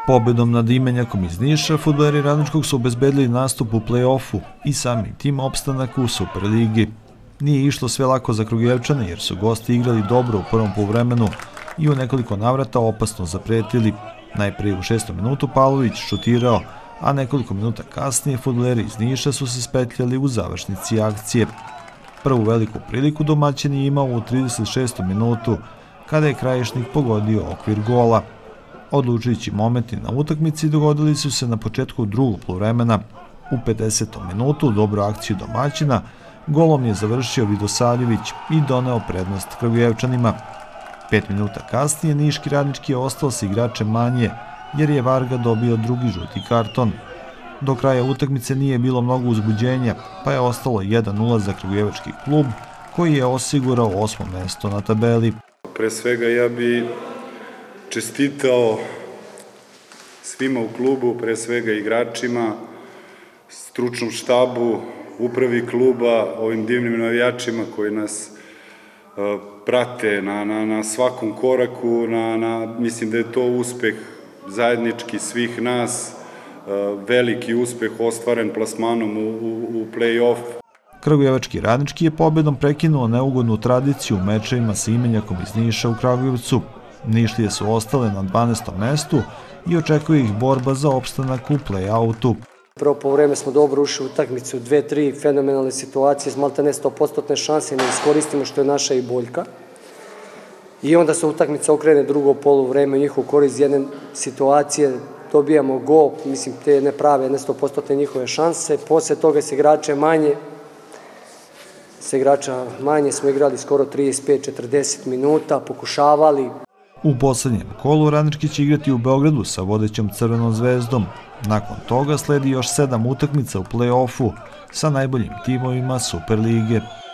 Pobedom nad Imenjakom iz Niša, fudbaleri Radničkog su obezbedili nastup u play-offu i samim tim opstanak u Superligi. Nije išlo sve lako za Kragujevčane jer su gosti igrali dobro u prvom poluvremenu i u nekoliko navrata opasno zapretili. Najprije u 6. minutu Pavlović šutirao, a nekoliko minuta kasnije fudbaleri iz Niša su se spetljali u završnici akcije. Prvu veliku priliku domaćin je imao u 36. minutu, kada je Krajišnik pogodio okvir gola. Odlučujući momenti na utakmici dogodili su se na početku drugog poluvremena. U 50. minutu dobru akciju domaćina golom je završio Vidosavljević i doneo prednost Kragujevčanima. 5 minuta kasnije niški Radnički je ostao sa igračem manje jer je Varga dobio drugi žuti karton. Do kraja utakmice nije bilo mnogo uzbuđenja, pa je ostalo 1:0 za kragujevački klub koji je osigurao 8. mesto na tabeli. Pre svega ja bi čestitao svima u klubu, pre svega igračima, stručnom štabu, upravi kluba, ovim divnim navijačima koji nas prate na svakom koraku. Mislim da je to uspeh zajednički svih nas, veliki uspeh ostvaren plasmanom u play-off. Kragujevački Radnički je pobedom prekinuo neugodnu tradiciju u mečevima sa Imenjakom iz Niša u Kragujevcu. Nišlije su ostale na 12. mestu i očekuje ih borba za opstanak u play-outu. Prvo poluvreme smo dobro ušli u utakmicu, 2-3 fenomenalne situacije, maltene 100% šanse ne iskoristimo, što je naša i boljka. I onda se utakmica okrene drugo poluvreme, njihov korist jedne situacije, dobijamo gol, mislim te ne prave, ne 100% njihove šanse. Posle toga se igrača manje smo igrali skoro 35-40 minuta, pokušavali. U poslednjem kolu Radnički će igrati u Beogradu sa vodećom Crvenom zvezdom. Nakon toga sledi još 7 utakmica u play-offu sa najboljim timovima Superlige.